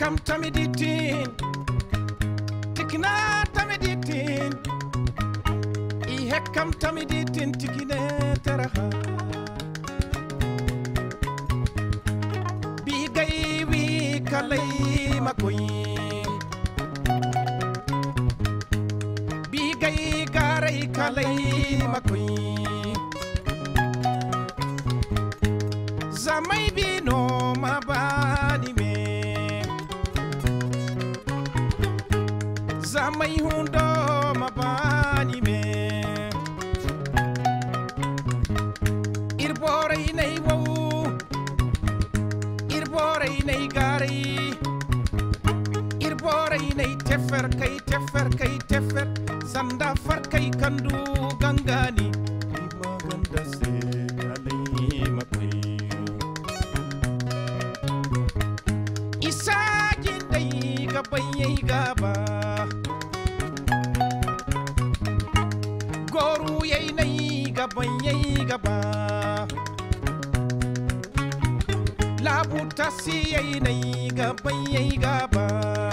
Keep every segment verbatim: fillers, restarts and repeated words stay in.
hekam tamiditin tikina tamiditin I hekam tamiditin tikine teraha bi gay wi kalay makoy bi gay garay kalay makoy zamay bino mabani me zamay hundo mabani me irbore nay wo irbore nay gari irbore nay tefer kay tefer kay tefer sanda far kay kandu gangani maganda se alay makoy isajin day gabayay gaba goru yay nay gabayay gaba labuta si yay nay gabayay gaba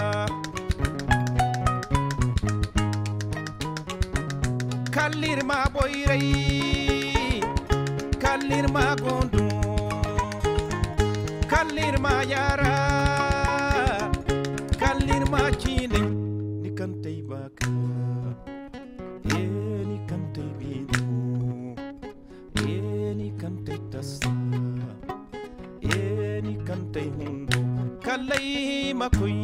kalir ma boyray kalir ma gondo kalir ma yara kalir ma chine ni kantay baka e ni kantay bidu e ni kantay tasa e ni kantay hundo kalay makoy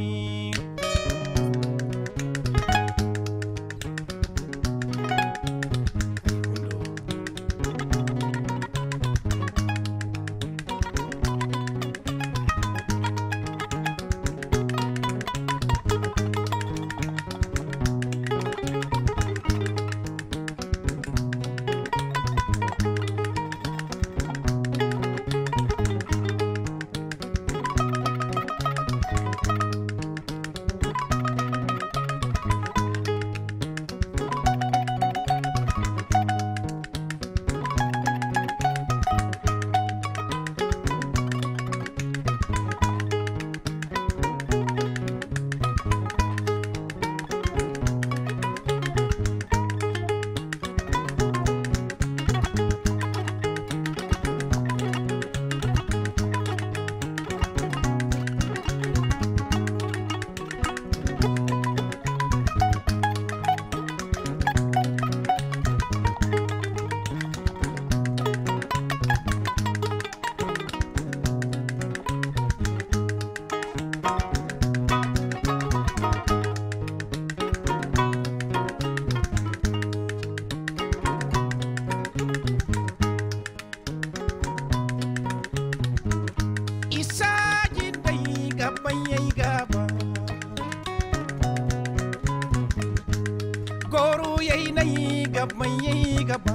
goru yay nay gabayay gaba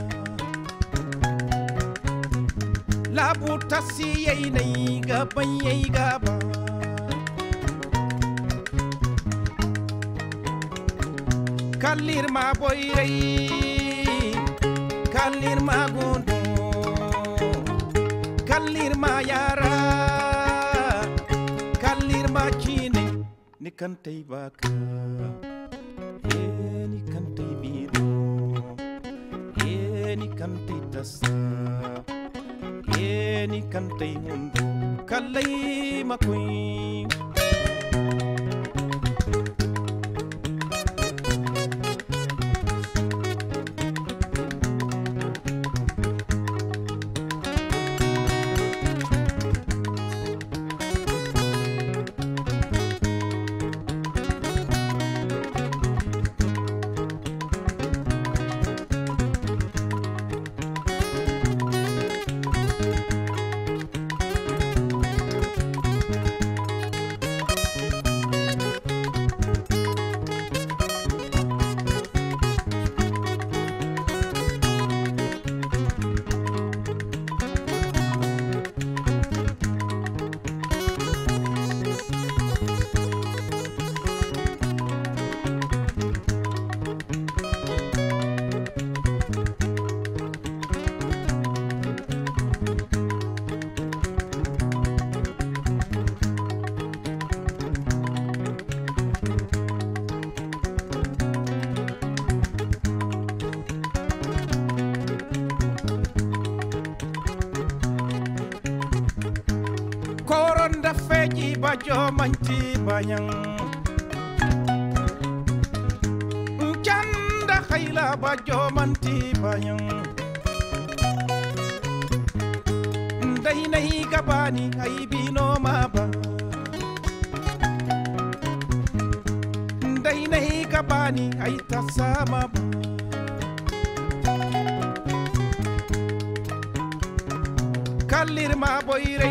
labuta si yay nay gabayay gaba kalir ma boyray kalir ma gondo kalir ma yara kalir ma chine ni kantay baka e ni kantay bidu e ni kantay tasa e ni kantay hundo kalay makoy beji bajo manti bayang Chanda khayla bajo manti bayang Day nay gabani ay bino maba Day nay gabani ay tasama ba Kalir ma boyre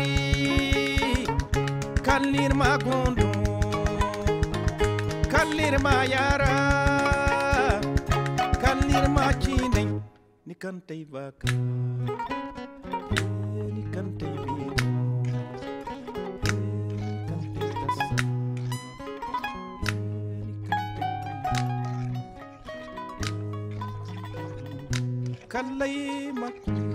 Kalir ma gondo Kalir ma yara Kalir ma chine Ni kantay baka Ni kantay biro Ni kantay tasa Ni kantay Kalay makul